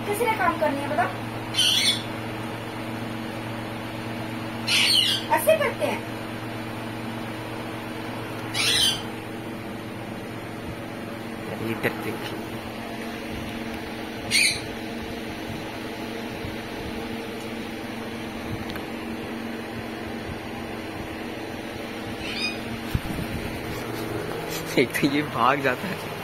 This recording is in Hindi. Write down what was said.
किसने काम करनी है बता? ऐसे करते हैं। इधर देखिए, एक तो ये भाग जाता है।